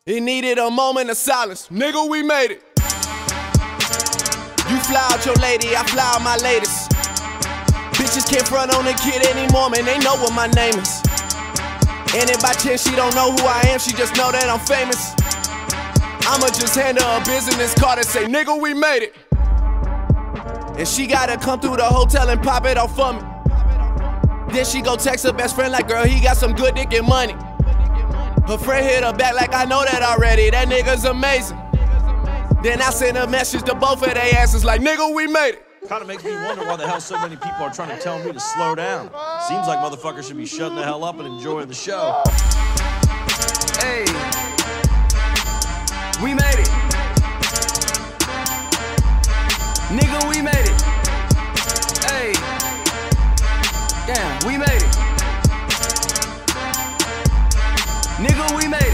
It needed a moment of silence. Nigga, we made it. You fly out your lady, I fly out my latest. Bitches can't front on the kid anymore, man, they know what my name is. And if by chance she don't know who I am, she just know that I'm famous. I'ma just hand her a business card and say, nigga, we made it. And she gotta come through the hotel and pop it off for me. Then she go text her best friend like, girl, he got some good dick and money. Her friend hit her back like, I know that already, that nigga's amazing. Then I send a message to both of their asses like, nigga, we made it. Kinda makes me wonder why the hell so many people are trying to tell me to slow down. Seems like motherfuckers should be shutting the hell up and enjoying the show. Hey, we made it. Nigga, we made it. Hey, damn, we made it. Nigga, we made it.